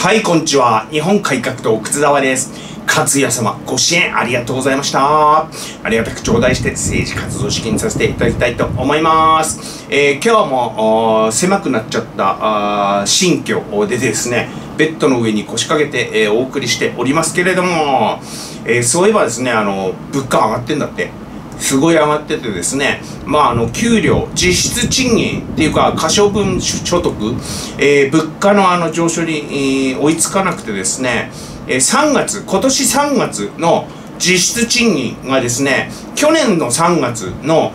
はい、こんにちは。日本改革党、靴沢です。勝也様、ご支援ありがとうございました。ありがたく頂戴して政治活動資金させていただきたいと思います。今日も狭くなっちゃった新居でですね、ベッドの上に腰掛けて、お送りしておりますけれども、そういえばですね、物価上がってんだって。すごい上がっててですね、給料、実質賃金っていうか、可処分所得、物価の上昇に、追いつかなくてですね、今年3月の実質賃金がですね、去年の3月の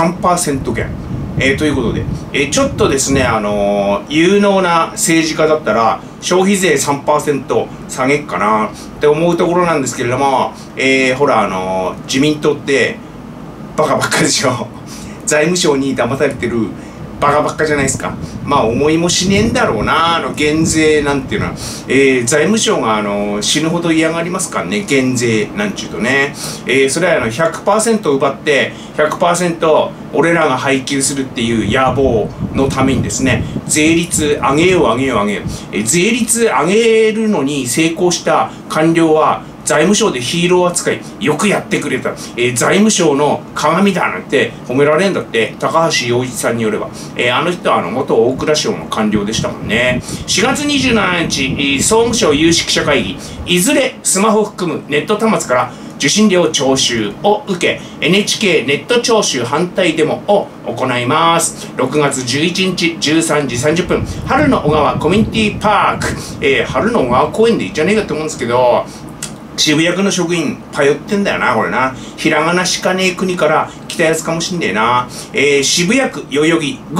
3% 減。ということで、ちょっとですね、有能な政治家だったら、消費税 3% 下げっかなって思うところなんですけれども、ほら、自民党って、バカばっかでしょ。財務省に騙されてるバカばっかじゃないですか。思いもしねえんだろうな、減税なんていうのは。財務省が死ぬほど嫌がりますからね、減税なんちゅうとね。それは100% 奪って、100% 俺らが配給するっていう野望のためにですね、税率上げよう上げよう上げよう。税率上げるのに成功した官僚は、財務省でヒーロー扱い、よくやってくれた。財務省の鏡だなんて褒められんだって、高橋洋一さんによれば。あの人は元大蔵省の官僚でしたもんね。4月27日、総務省有識者会議、いずれスマホを含むネット端末から受信料徴収を受け、NHK ネット徴収反対デモを行います。6月11日13時30分、春の小川コミュニティパーク、春の小川公園でいいじゃねえかと思うんですけど、渋谷区の職員、通ってんだよな、これな。ひらがなしかねえ国から来たやつかもしんねえな。渋谷区代々木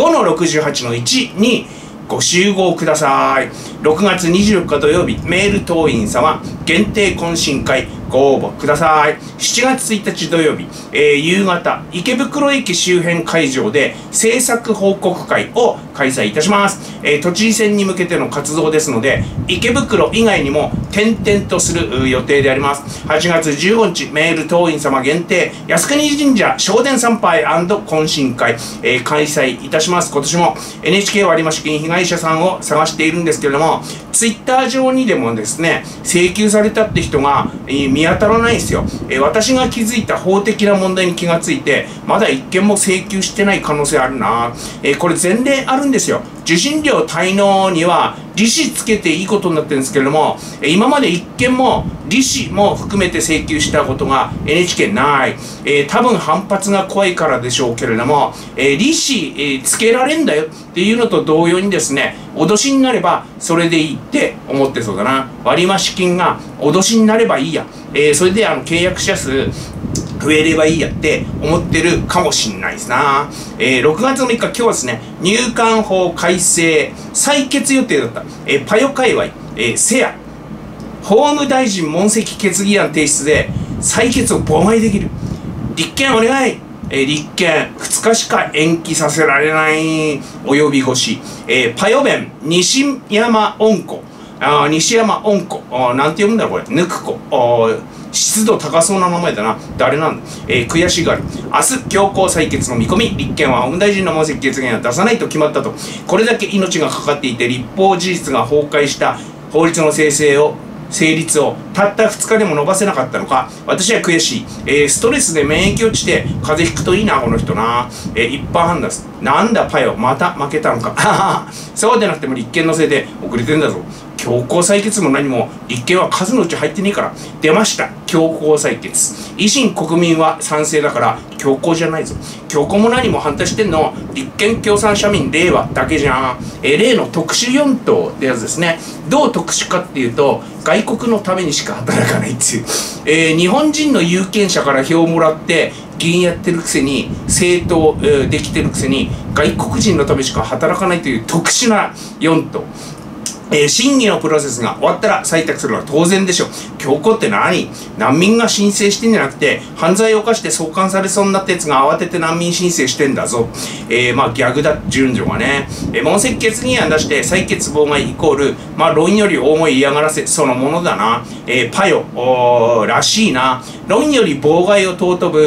5-68-1 にご集合ください。6月24日土曜日、メール党員様、限定懇親会、ご応募ください。7月1日土曜日、夕方、池袋駅周辺会場で政策報告会を開催いたします。都知事選に向けての活動ですので、池袋以外にも転々とする予定であります。8月15日、メール党員様限定、靖国神社正殿参拝&懇親会、開催いたします。今年も NHK 割増金被害者さんを探しているんですけれども、ツイッター上にでもですね、請求されたって人が見当たらないんですよ。私が気づいた法的な問題に気がついて、まだ一件も請求してない可能性あるな。これ前例あるんですよ。受信料滞納には利子つけていいことになってるんですけれども、今まで一件も利子も含めて請求したことが NHK ない。多分反発が怖いからでしょうけれども、利子、つけられんだよっていうのと同様にですね、脅しになればそれでいいって思ってそうだな。割増金が脅しになればいいや。それで契約者数増えればいいやって思ってるかもしんないですな。6月6日、今日はですね、入管法改正採決予定だった。パヨ界隈、セア、法務大臣問責決議案提出で採決を妨害できる。立憲お願い。立憲2日しか延期させられない及び腰。パヨ弁西山温子。西山温子。なんて読むんだろうこれ。ぬく子。湿度高そうな名前だな。誰なんだ。悔しがる。明日、強行採決の見込み。立憲は法務大臣の問責決議案を出さないと決まったと。これだけ命がかかっていて、立法事実が崩壊した法律の成立をたった2日でも伸ばせなかったのか。私は悔しい。ストレスで免疫落ちて風邪ひくといいな、この人な。一般判断です。なんだパヨ、また負けたのか。そうでなくても立憲のせいで遅れてんだぞ。強行採決も何も立憲は数のうち入ってねえから。出ました。強行採決。維新国民は賛成だから強行じゃないぞ。強行も何も反対してんの立憲共産社民令和だけじゃん。例の特殊4党ってやつですね。どう特殊かっていうと、外国のためにしか働かないっていう。日本人の有権者から票をもらって議員やってるくせに、政党、できてるくせに外国人のためしか働かないという特殊な4党。審議のプロセスが終わったら採択するのは当然でしょう。強行って何？難民が申請してんじゃなくて、犯罪を犯して送還されそうになったやつが慌てて難民申請してんだぞ。逆だ、順序がね。問責決議案出して採決妨害イコール、論より重い嫌がらせそのものだな。パヨらしいな。論より妨害を尊ぶ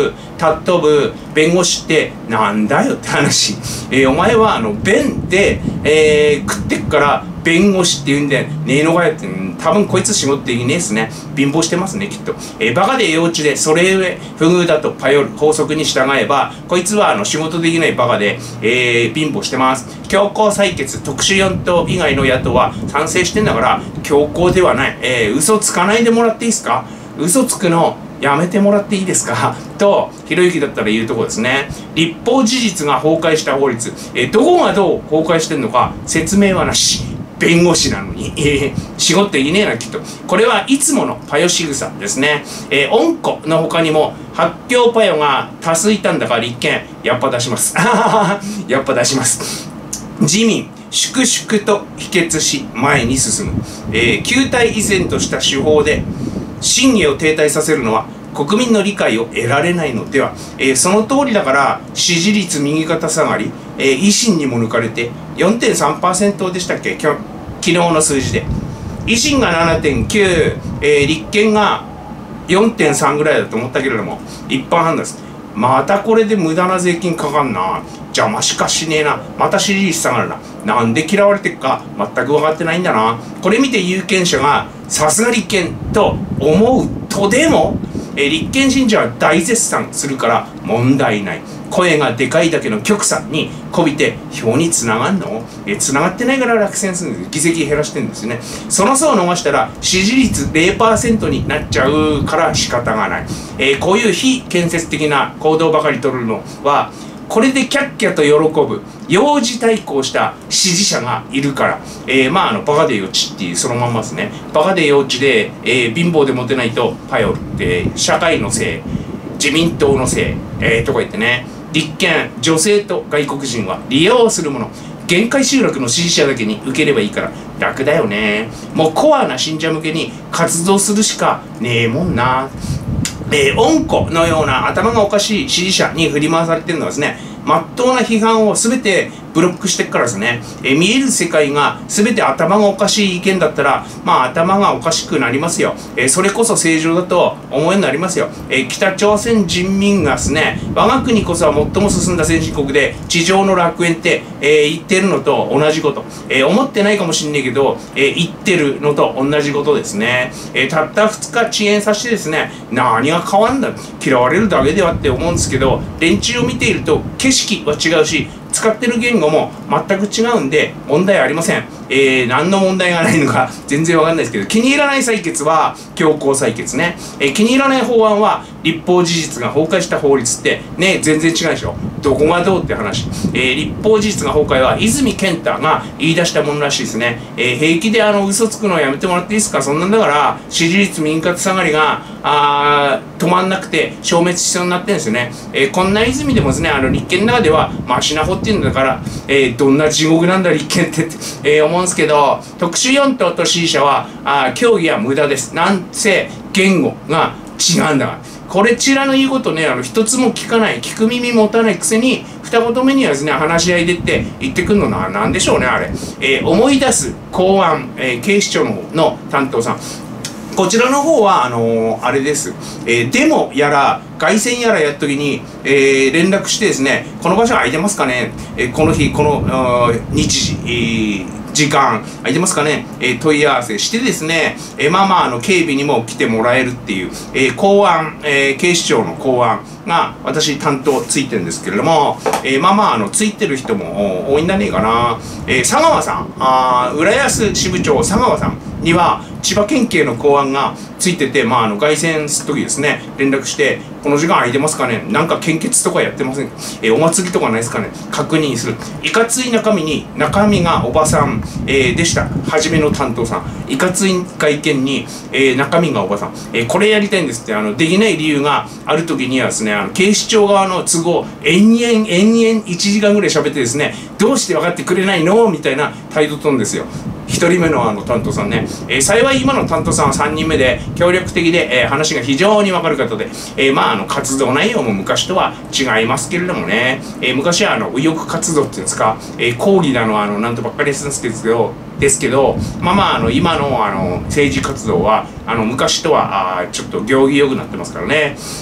尊ぶ弁護士ってなんだよって話。お前は弁で、食ってっから弁護士って言うんでねえのかよって、多分こいつ仕事できねえっすね。貧乏してますね、きっと。バカで幼稚で、それゆえ不遇だと頼る法則に従えば、こいつは仕事できないバカで、貧乏してます。強行採決、特殊4党以外の野党は賛成してんだから、強行ではない。嘘つかないでもらっていいですか？嘘つくのやめてもらっていいですかと、ひろゆきだったら言うとこですね。立法事実が崩壊した法律。どこがどう崩壊してんのか説明はなし。弁護士なのに、仕事できねえな、きっと。これはいつものパヨ仕草ですね。恩子の他にも、発狂パヨが多数いたんだから立憲、やっぱ出します。やっぱ出します。自民、粛々と否決し、前に進む。旧態依然とした手法で、審議を停滞させるのは、国民の理解を得られないのでは。その通りだから支持率右肩下がり、維新にも抜かれて 4.3% でしたっけ、昨日の数字で。維新が 7.9、立憲が 4.3 ぐらいだと思ったけれども一般判断です。またこれで無駄な税金かかんな、邪魔しかしねえな、また支持率下がるな、なんで嫌われてっか全く分かってないんだな。これ見て有権者がさすが立憲と思うとでも、立憲信者は大絶賛するから問題ない。声がでかいだけの極左にこびて票につながんの？つながってないから落選するんです。議席減らしてるんですよね。その層を逃したら支持率 0% になっちゃうから仕方がない。こういう非建設的な行動ばかり取るのは、これでキャッキャと喜ぶ幼児対抗した支持者がいるから、バカで幼稚っていうそのまんまですね。バカで幼稚で、貧乏でモテないと頼る、社会のせい、自民党のせい、とか言ってね、立憲、女性と外国人は利用するもの、限界集落の支持者だけに受ければいいから楽だよね。もうコアな信者向けに活動するしかねえもんな。恩子のような頭がおかしい支持者に振り回されてるのはですね、真っ当な批判を全てブロックしてっからですね。見える世界が全て頭がおかしい意見だったら、頭がおかしくなりますよ。それこそ正常だと思うようになりますよ。北朝鮮人民がですね、我が国こそは最も進んだ先進国で地上の楽園って、言ってるのと同じこと。思ってないかもしんないけど、言ってるのと同じことですね。たった2日遅延させてですね、何が変わんだ、嫌われるだけではって思うんですけど、連中を見ていると景色は違うし、使ってる言語も全く違うんで問題ありません。何の問題がないのか全然わかんないですけど、気に入らない採決は強行採決ね。気に入らない法案は立法事実が崩壊した法律ってね、全然違うでしょ。どこがどうって話。立法事実が崩壊は泉健太が言い出したものらしいですね。平気で嘘つくのをやめてもらっていいですか。そんなんだから支持率右肩下がりが止まんなくて消滅しそうになってるんですよね。こんな泉でもですね、立憲の中ではマシな方っていうんだから、どんな地獄なんだ立憲って、思うんですけど、特殊4党と支持者は協議は無駄です。なんせ言語が違うんだから。これちらの言うことね、一つも聞かない、聞く耳持たないくせに二言目にはですね、話し合いでって言ってくるのはなんでしょうね、あれ。思い出す公安、警視庁の方の担当さん、こちらの方はあれです、デモやら凱旋やらやった時に、連絡してですね、この場所空いてますかね、この日この日時、時間空いてますかね、問い合わせしてですね、警備にも来てもらえるっていう、公安、警視庁の公安が私担当ついてるんですけれども、ついてる人も多いんじゃねえかな。佐川さん、浦安支部長佐川さんには千葉県警の公安がついてて、凱旋する時ですね、連絡してこの時間空いてますかね、なんか献血とかやってませんか、お祭りとかないですかね、確認する。いかつい中身がおばさん、でした。初めの担当さん、いかつい外見に、中身がおばさん、これやりたいんですって。できない理由がある時にはですね、警視庁側の都合延々1時間ぐらい喋ってですね、どうして分かってくれないのみたいな態度とるんですよ。1人目の担当さんね、幸い今の担当さんは3人目で協力的で、話が非常に分かる方で、活動内容も昔とは違いますけれどもね、昔は右翼活動っていうんですか、抗議だのなんとばっかりするんですけど、今の政治活動は昔とはちょっと行儀よくなってますからね。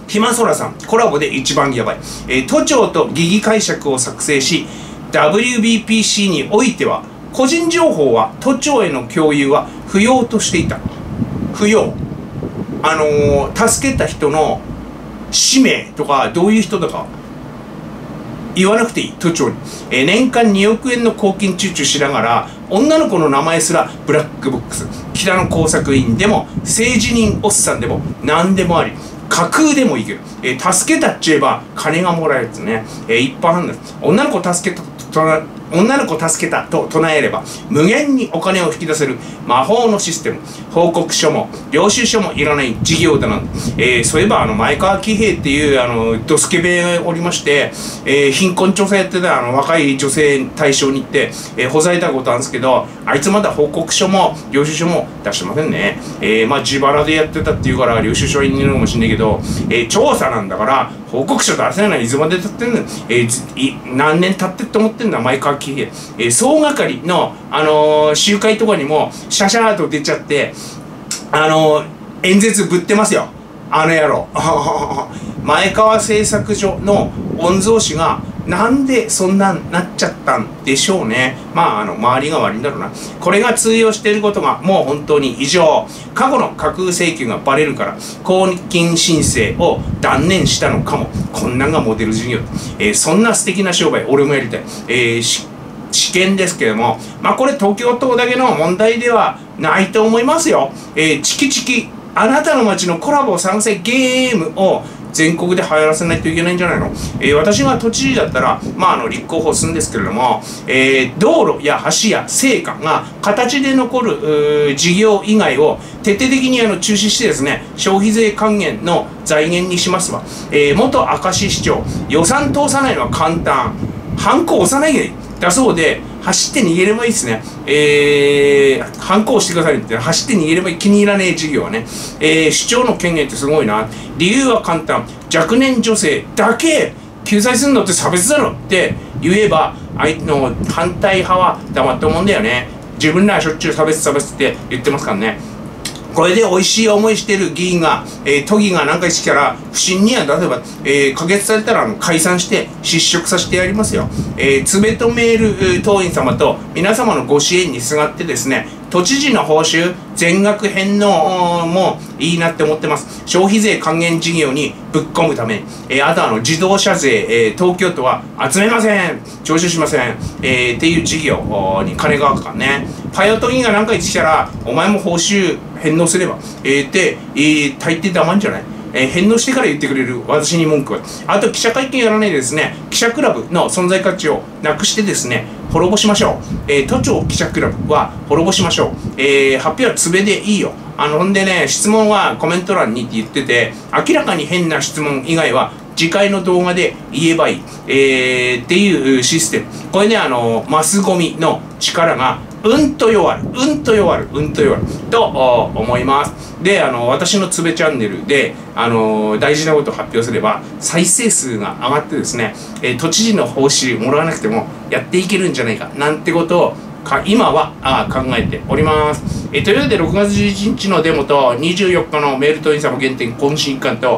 ひまそらさん、コラボで一番やばい。都庁と疑義解釈を作成し、WBPC においては、個人情報は都庁への共有は不要としていた。不要。助けた人の氏名とか、どういう人とか、言わなくていい、都庁に。年間2億円の公金抽取しながら、女の子の名前すらブラックボックス。北野工作員でも、政治人おっさんでも、何でもあり。架空でもいいけど、助けたっちゃえば金がもらえるやつね。一般判断。女の子助けたと唱えれば無限にお金を引き出せる魔法のシステム。報告書も領収書もいらない事業だなんて。そういえば前川喜平っていうドスケベがおりまして、貧困調査やってた若い女性対象に行って、ほざいたことあるんですけど、あいつまだ報告書も領収書も出してませんね。自腹でやってたっていうから領収書はいるのかもしれないけど、調査なんだから報告書出せない。いつまで経ってんの、何年経ってって思ってんだ前川喜平。総がかりの集会とかにもシャシャーと出ちゃって演説ぶってますよ、野郎。前川製作所の御曹司がなんでそんなんなっちゃったんでしょうね。周りが悪いんだろうな。これが通用していることがもう本当に異常。過去の架空請求がバレるから公金申請を断念したのかも。こんなんがモデル事業。そんな素敵な商売俺もやりたい。試験ですけども、これ東京都だけの問題ではないと思いますよ。チキチキあなたの街のコラボ参戦ゲームを全国で流行らせないといけないんじゃないの。私が都知事だったら、立候補するんですけれども、道路や橋や成果が形で残る事業以外を徹底的に中止してですね、消費税還元の財源にしますわ。元明石市長、予算通さないのは簡単。ハンコ押さないでだそうで、走って逃げればいいですね。ハンコ押してくださいって走って逃げればいい。気に入らねえ事業はね。市長の権限ってすごいな。理由は簡単。若年女性だけ救済するのって差別だろって言えば、相手の反対派は黙って思うんだよね。自分らはしょっちゅう差別って言ってますからね。これで美味しい思いしてる議員が、都議が何かしてきたら、不審には出せば、可決されたら解散して失職させてやりますよ。つべとメール党員様と皆様のご支援にすがってですね、都知事の報酬全額返納もいいなって思ってます。消費税還元事業にぶっ込むために、あと自動車税、東京都は集めません、徴収しません、っていう事業に金がかかるね。パイオット議員が何か言ってきたら、お前も報酬返納すれば、大抵黙んじゃない。返納してから言ってくれる私に文句は。あと記者会見やらないでですね、記者クラブの存在価値をなくしてですね、滅ぼしましょう。都庁記者クラブは滅ぼしましょう。発表はつべでいいよ。ほんでね、質問はコメント欄にって言ってて、明らかに変な質問以外は次回の動画で言えばいい。っていうシステム。これね、マスゴミの力がうんと弱ると思います。で、私のつべチャンネルで、大事なことを発表すれば、再生数が上がってですね、都知事の報酬もらわなくてもやっていけるんじゃないか、なんてことを今は考えております。というわけで、6月11日のデモと、24日のメール党員様限定懇親会と、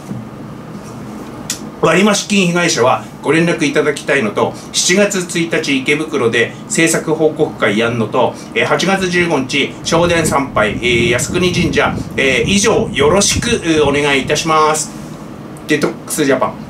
割増金被害者はご連絡いただきたいのと、7月1日池袋で制作報告会やんのと、8月15日正殿参拝、靖国神社、以上よろしくお願いいたします。デトックスジャパン。